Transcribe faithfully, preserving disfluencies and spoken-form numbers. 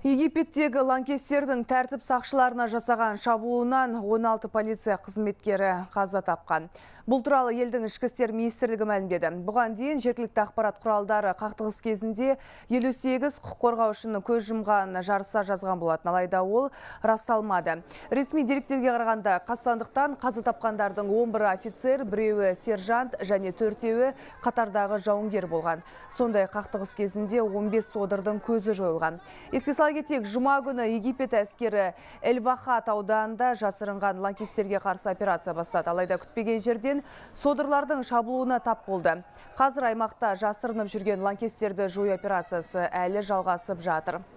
Египеттегі лаңкестердің тәртіп сақшыларына жасаған шабуылынан он алты полиция қызметкері қаза тапқан. Бұл туралы елдің ішкі істер министрлігі мәлімдеді. Бұған дейін жергілікті ақпарат құралдары қақтығыс кезінде елу сегіз құқық қорғаушының көз жұмған жарыса жазған болатын, алайда ол расталмады. Ресми деректерге қарағанда қастандықтан қаза тапқандардың он бірі офицер, біреуі сержант және төртеуі қатардағы жауынгер болған. Сондай қақтығыс кезінде он бес содырдың көзі жойылған. Еске сала кетейік, жұма күні Египет әскері Эль-Вахат ауданында жасырынған лаңкестерге қарсы операция бастады. Алайда күтпеген жерден содырлардың шабуылына тап болды. Қазір аймақта жасырынып жүрген лаңкестерді жою операциясы әлі жалғасып жатыр.